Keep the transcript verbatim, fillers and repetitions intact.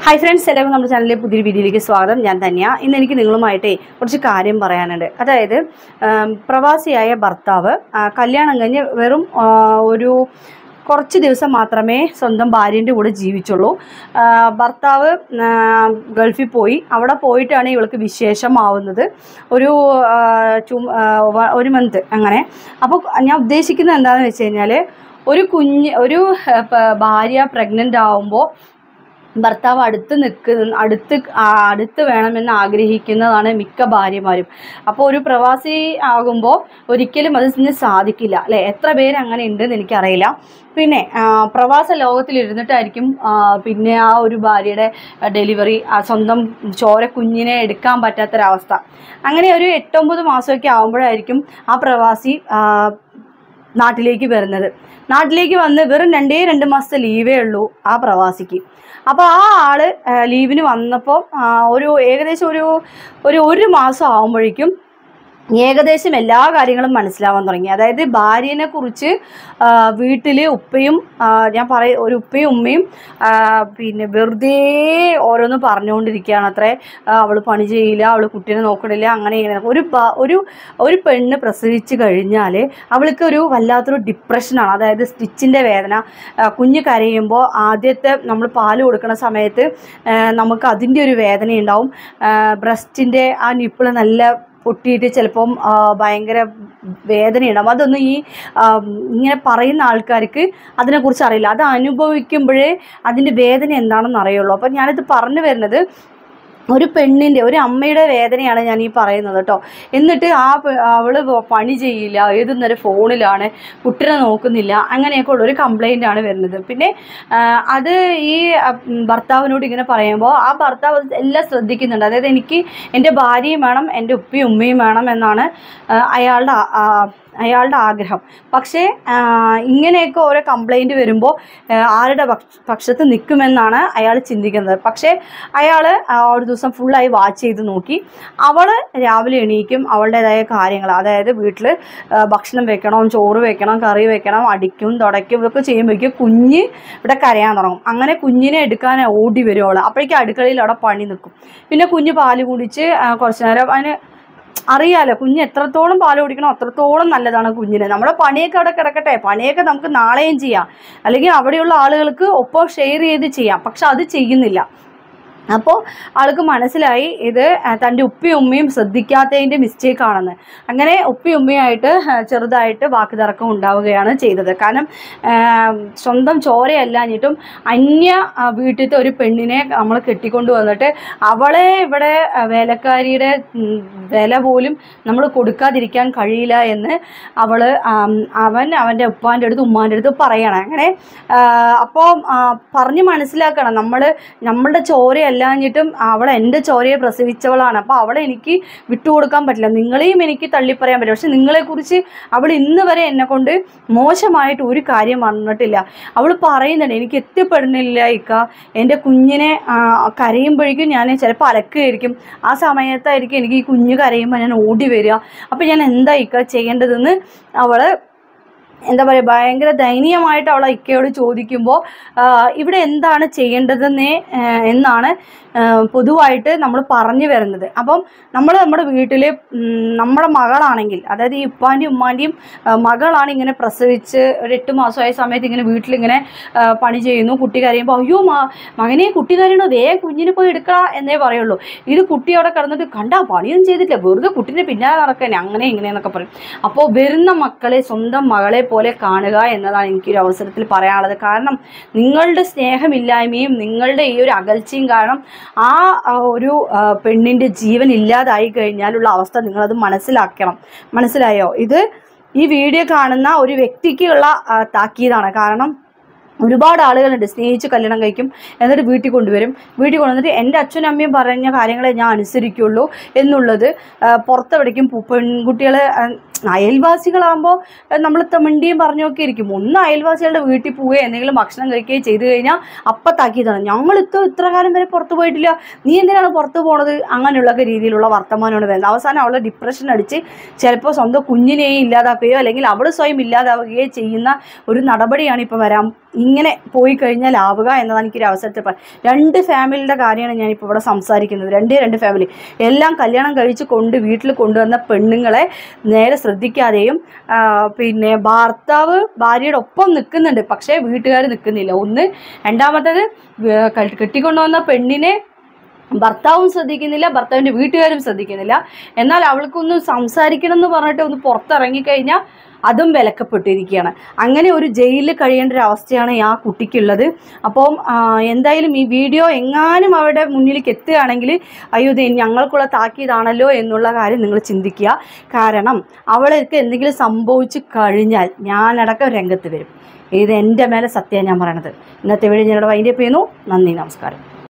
Hi friends, എല്ലാവർക്കും നമ്മുടെ ചാനലിലെ പുതിയൊരു വീഡിയോയിലേക്ക് സ്വാഗതം. ഞാൻ തന്നെയാണ്. ഇന്ന് എനിക്ക് നിങ്ങളുമായിട്ടേ കുറച്ച് കാര്യം പറയാനുണ്ട്. അതായത് പ്രവാസിയായ ഭർത്താവ് കല്യാണം കഴിഞ്ഞ് വെറും ഒരു കുറച്ച് ദിവസം മാത്രമേ സ്വന്തം ഭാര്യൻ്റെ കൂടെ ജീവിച്ചുള്ളൂ. ഭർത്താവ് ഗൾഫിൽ പോയി. അവിടെ പോയിട്ടാണ് ഇവൾക്ക് വിശേഷമാവുന്നത്. ഒരു ഒരു മന്ത് അങ്ങനെ. അപ്പോൾ ഞാൻ ഉദ്ദേശിക്കുന്നത് എന്താണെന്ന് വെച്ച് കഴിഞ്ഞാൽ, ഒരു കുഞ്ഞ് ഒരു ഭാര്യ പ്രഗ്നൻ്റ് ആവുമ്പോൾ ഭർത്താവ് അടുത്ത് നിൽക്കുന്ന അടുത്ത് അടുത്ത് വേണമെന്ന് ആഗ്രഹിക്കുന്നതാണ് മിക്ക ഭാര്യമാരും. അപ്പോൾ ഒരു പ്രവാസി ആകുമ്പോൾ ഒരിക്കലും അതിന് സാധിക്കില്ല അല്ലേ? എത്ര പേര് അങ്ങനെ ഉണ്ടെന്ന് എനിക്കറിയില്ല. പിന്നെ പ്രവാസ ലോകത്തിലിരുന്നിട്ടായിരിക്കും പിന്നെ ആ ഒരു ഭാര്യയുടെ ഡെലിവറി, ആ സ്വന്തം ചോര കുഞ്ഞിനെ എടുക്കാൻ പറ്റാത്തൊരവസ്ഥ. അങ്ങനെ ഒരു എട്ടൊമ്പത് മാസമൊക്കെ ആകുമ്പോഴായിരിക്കും ആ പ്രവാസി നാട്ടിലേക്ക് വരുന്നത്. നാട്ടിലേക്ക് വന്ന് വെറും രണ്ടേ രണ്ട് മാസത്തെ ലീവേ ഉള്ളൂ ആ പ്രവാസിക്ക്. അപ്പോൾ ആ ആൾ ലീവിന് വന്നപ്പോൾ ഒരു ഏകദേശം ഒരു ഒരു ഒരു മാസം ആകുമ്പോഴേക്കും ഏകദേശം എല്ലാ കാര്യങ്ങളും മനസ്സിലാവാൻ തുടങ്ങി. അതായത് ഭാര്യനെ കുറിച്ച് വീട്ടിൽ ഉപ്പയും ഞാൻ പറയ ഒരു ഉപ്പയും ഉമ്മയും പിന്നെ വെറുതെ ഓരോന്ന് പറഞ്ഞുകൊണ്ടിരിക്കുകയാണ് അത്രേ. അവൾ പണി ചെയ്യില്ല, അവൾ കുട്ടീനെ നോക്കണില്ല, അങ്ങനെ ഇങ്ങനെ. ഒരു ഒരു ഒരു പെണ്ണ് പ്രസവിച്ച് കഴിഞ്ഞാൽ അവൾക്ക് ഒരു വല്ലാത്തൊരു ഡിപ്രഷനാണ്. അതായത് സ്റ്റിച്ചിൻ്റെ വേദന, കുഞ്ഞ് കരയുമ്പോൾ ആദ്യത്തെ നമ്മൾ പാല് കൊടുക്കുന്ന സമയത്ത് നമുക്ക് അതിൻ്റെ ഒരു വേദന ഉണ്ടാവും. ബ്രസ്റ്റിൻ്റെ ആ നിപ്പിള് നല്ല പൊട്ടിയിട്ട് ചിലപ്പം ഭയങ്കര വേദനയുണ്ടാവും. അതൊന്നും ഈ ഇങ്ങനെ പറയുന്ന ആൾക്കാർക്ക് അതിനെക്കുറിച്ച് അറിയില്ല. അത് അനുഭവിക്കുമ്പോഴേ അതിൻ്റെ വേദന എന്താണെന്ന് അറിയുള്ളൂ. അപ്പം ഞാനിത് പറഞ്ഞു വരുന്നത് ഒരു പെണ്ണിൻ്റെ, ഒരു അമ്മയുടെ വേദനയാണ് ഞാൻ ഈ പറയുന്നത് കേട്ടോ. എന്നിട്ട് ആ അവൾ പണി ചെയ്യില്ല, ഏതു നേരം ഫോണിലാണ്, കുട്ടിനെ നോക്കുന്നില്ല, അങ്ങനെയൊക്കെ ഉള്ളൊരു കംപ്ലൈൻ്റ് ആണ് വരുന്നത്. പിന്നെ അത് ഈ ഭർത്താവിനോട് ഇങ്ങനെ പറയുമ്പോൾ ആ ഭർത്താവ് എല്ലാം ശ്രദ്ധിക്കുന്നുണ്ട്. അതായത് എനിക്ക് എൻ്റെ ഭാര്യയും വേണം, എൻ്റെ ഉപ്പയും ഉമ്മയും വേണം എന്നാണ് അയാളുടെ അയാളുടെ ആഗ്രഹം. പക്ഷേ ഇങ്ങനെയൊക്കെ ഓരോ കംപ്ലൈൻറ്റ് വരുമ്പോൾ ആരുടെ പക്ഷത്ത് നിൽക്കുമെന്നാണ് അയാൾ ചിന്തിക്കുന്നത്. പക്ഷേ അയാൾ ഒരു ദിവസം ഫുള്ളായി വാച്ച് ചെയ്ത് നോക്കി. അവൾ രാവിലെ എണീക്കും, അവളുടേതായ കാര്യങ്ങൾ, അതായത് വീട്ടിൽ ഭക്ഷണം വെക്കണം, ചോറ് വെക്കണം, കറി വെക്കണം, അടിക്കും തുടയ്ക്കും, ഇതൊക്കെ ചെയ്യുമ്പോഴേക്കും കുഞ്ഞ് ഇവിടെ കരയാൻ തുടങ്ങും. അങ്ങനെ കുഞ്ഞിനെ എടുക്കാൻ ഓടി വരും അവൾ. അപ്പോഴേക്കും അടുക്കളയിൽ അവിടെ പണി നിൽക്കും. പിന്നെ കുഞ്ഞ് പാല് കുടിച്ച് കുറച്ച് നേരം അതിന് അറിയാലോ, കുഞ്ഞ് എത്രത്തോളം പാല് കുടിക്കണോ അത്രത്തോളം നല്ലതാണ് കുഞ്ഞിന്. നമ്മുടെ പണിയൊക്കെ അവിടെ കിടക്കട്ടെ, പണിയൊക്കെ നമുക്ക് നാളെയും ചെയ്യാം, അല്ലെങ്കിൽ അവിടെയുള്ള ആളുകൾക്ക് ഒപ്പം ഷെയർ ചെയ്ത് ചെയ്യാം. പക്ഷെ അത് ചെയ്യുന്നില്ല. അപ്പോൾ ആൾക്ക് മനസ്സിലായി ഇത് തൻ്റെ ഉപ്പയും ഉമ്മയും ശ്രദ്ധിക്കാത്തതിൻ്റെ മിസ്റ്റേക്കാണെന്ന്. അങ്ങനെ ഉപ്പയും ഉമ്മയായിട്ട് ചെറുതായിട്ട് വാക്ക് തർക്കം ഉണ്ടാവുകയാണ് ചെയ്തത്. കാരണം സ്വന്തം ചോരയല്ലാഞ്ഞിട്ടും അന്യ വീട്ടിലത്തെ ഒരു പെണ്ണിനെ നമ്മൾ കെട്ടിക്കൊണ്ട് വന്നിട്ട് അവളെ ഇവിടെ വേലക്കാരിയുടെ വില പോലും നമ്മൾ കൊടുക്കാതിരിക്കാൻ കഴിയില്ല എന്ന് അവൾ അവൻ അവൻ്റെ ഉപ്പാൻ്റെ അടുത്ത് ഉമ്മാൻ്റെ അടുത്ത് പറയണം. അങ്ങനെ അപ്പോൾ പറഞ്ഞ് മനസ്സിലാക്കണം, നമ്മൾ നമ്മളുടെ ചോരയല്ല ഞ്ഞിട്ടും അവൾ എൻ്റെ ചോരയെ പ്രസവിച്ചവളാണ്. അപ്പോൾ അവളെ എനിക്ക് വിട്ടുകൊടുക്കാൻ പറ്റില്ല, നിങ്ങളെയും എനിക്ക് തള്ളിപ്പറയാൻ പറ്റില്ല. പക്ഷെ നിങ്ങളെക്കുറിച്ച് അവൾ ഇന്ന് വരെ എന്നെ കൊണ്ട് മോശമായിട്ട് ഒരു കാര്യം പറഞ്ഞിട്ടില്ല. അവൾ പറയുന്നുണ്ട്, എനിക്ക് എത്തിപ്പെടുന്നില്ല ഇക്ക, എൻ്റെ കുഞ്ഞിനെ കരയുമ്പോഴേക്കും ഞാൻ ചിലപ്പോൾ അലക്കുകയായിരിക്കും, ആ സമയത്തായിരിക്കും എനിക്ക് ഈ കുഞ്ഞ് കരയുമ്പോൾ ഞാൻ ഓടി വരിക. അപ്പോൾ ഞാൻ എന്താ ഇക്ക ചെയ്യേണ്ടതെന്ന് അവൾ എന്താ പറയുക ഭയങ്കര ദയനീയമായിട്ട് അവൾ ഇക്കയോട് ചോദിക്കുമ്പോൾ ഇവിടെ എന്താണ് ചെയ്യേണ്ടതെന്ന് എന്നാണ് പൊതുവായിട്ട് നമ്മൾ പറഞ്ഞു വരുന്നത്. അപ്പം നമ്മൾ നമ്മുടെ വീട്ടിൽ നമ്മുടെ മകളാണെങ്കിൽ, അതായത് ഈ ഉപ്പാൻ്റെയും ഉമ്മാൻ്റെയും മകളാണ് ഇങ്ങനെ പ്രസവിച്ച് ഒരു എട്ട് മാസമായ സമയത്ത് ഇങ്ങനെ വീട്ടിലിങ്ങനെ പണി ചെയ്യുന്നു, കുട്ടി കരയുമ്പോൾ അയ്യോ മകനെ കുട്ടി കരയണോ, വേഗം കുഞ്ഞിന് പോയി എടുക്കുക എന്നേ പറയുള്ളൂ. ഇത് കുട്ടി അവിടെ കിടന്നിട്ട് കണ്ടാ പണിയൊന്നും ചെയ്തിട്ടില്ല, വെറുതെ കുട്ടീൻ്റെ പിന്നാലെ നടക്കാൻ അങ്ങനെ ഇങ്ങനെയെന്നൊക്കെ പറയും. അപ്പോൾ വരുന്ന മക്കളെ സ്വന്തം മകളെ പോലെ കാണുക എന്നതാണ് എനിക്കൊരു അവസരത്തിൽ പറയാനുള്ളത്. കാരണം നിങ്ങളുടെ സ്നേഹമില്ലായ്മയും നിങ്ങളുടെ ഈ ഒരു അകൽച്ചയും കാരണം ആ ഒരു പെണ്ണിൻ്റെ ജീവൻ ഇല്ലാതായി കഴിഞ്ഞാലുള്ള അവസ്ഥ നിങ്ങളത് മനസ്സിലാക്കണം. മനസ്സിലായോ? ഇത് ഈ വീഡിയോ കാണുന്ന ഒരു വ്യക്തിക്കുള്ള താക്കീതാണ്. കാരണം ഒരുപാട് ആളുകളുണ്ട് സ്നേഹിച്ച് കല്യാണം കഴിക്കും, എന്നിട്ട് വീട്ടിൽ കൊണ്ടുവരും, വീട്ടിൽ കൊണ്ടുവന്നിട്ട് എൻ്റെ അച്ഛനും അമ്മയും പറഞ്ഞ കാര്യങ്ങളെ ഞാൻ അനുസരിക്കുള്ളൂ എന്നുള്ളത് പുറത്തെവിടേക്കും പെൺകുട്ടികൾ അയൽവാസികളാകുമ്പോൾ നമ്മൾ മിണ്ടിയും പറഞ്ഞൊക്കെ ഇരിക്കും. ഒന്ന് അയൽവാസികളുടെ വീട്ടിൽ പോവുകയോ എന്തെങ്കിലും ഭക്ഷണം കഴിക്കുകയോ ചെയ്തു കഴിഞ്ഞാൽ അപ്പം താക്കിയതാണ്, ഞങ്ങൾ ഇത്ര ഇത്ര കാലം വരെ പുറത്ത് പോയിട്ടില്ല, നീ എന്തിനാണ് പുറത്ത് പോണത്, അങ്ങനെയുള്ളൊക്കെ രീതിയിലുള്ള വർത്തമാനമാണ് വരുന്നത്. അവസാനം അവൾ ഡിപ്രഷൻ അടിച്ച് ചിലപ്പോൾ സ്വന്തം കുഞ്ഞിനെയും ഇല്ലാതാക്കുകയോ അല്ലെങ്കിൽ അവൾ സ്വയം ഇല്ലാതാവുകയോ ചെയ്യുന്ന ഒരു നടപടിയാണ് ഇപ്പോൾ വരാൻ, ഇങ്ങനെ പോയി കഴിഞ്ഞാൽ ആവുക എന്നതാണ് എനിക്കൊരു അവസരത്തിൽ പറയാം. രണ്ട് ഫാമിലിയുടെ കാര്യമാണ് ഞാനിപ്പോൾ ഇവിടെ സംസാരിക്കുന്നത്. രണ്ടേ രണ്ട് ഫാമിലി എല്ലാം കല്യാണം കഴിച്ച് കൊണ്ട് വീട്ടിൽ കൊണ്ടുവന്ന പെണ്ണുങ്ങളെ നേരെ ശ്രദ്ധിക്കാതെയും പിന്നെ ഭർത്താവ് ഭാര്യയുടെ ഒപ്പം നിൽക്കുന്നുണ്ട്, പക്ഷേ വീട്ടുകാർ നിൽക്കുന്നില്ല. ഒന്ന് രണ്ടാമത്തേത് കെട്ടിക്കൊണ്ടുവന്ന പെണ്ണിനെ ഭർത്താവും ശ്രദ്ധിക്കുന്നില്ല, ഭർത്താവിൻ്റെ വീട്ടുകാരും ശ്രദ്ധിക്കുന്നില്ല. എന്നാൽ അവൾക്കൊന്ന് സംസാരിക്കണം എന്ന് പറഞ്ഞിട്ട് ഒന്ന് പുറത്തിറങ്ങിക്കഴിഞ്ഞാൽ അതും വിലക്കപ്പെട്ടിരിക്കുകയാണ്. അങ്ങനെ ഒരു ജയിലിൽ കഴിയേണ്ട ഒരു അവസ്ഥയാണ് ആ കുട്ടിക്കുള്ളത്. അപ്പം എന്തായാലും ഈ വീഡിയോ എങ്ങാനും അവരുടെ മുന്നിലേക്ക് എത്തുകയാണെങ്കിൽ അയ്യോ ഇത് ഞങ്ങൾക്കുള്ള താക്കീതാണല്ലോ എന്നുള്ള കാര്യം നിങ്ങൾ ചിന്തിക്കുക. കാരണം അവൾക്ക് എന്തെങ്കിലും സംഭവിച്ചു കഴിഞ്ഞാൽ ഞാനടക്കം രംഗത്ത് വരും. ഇത് എൻ്റെ മേലെ സത്യമാണ് ഞാൻ പറയണത്. ഇന്നത്തെ വീഡിയോ ഞാനിവിടെ വൈൻഡപ്പ് ചെയ്യുന്നു. നന്ദി, നമസ്കാരം.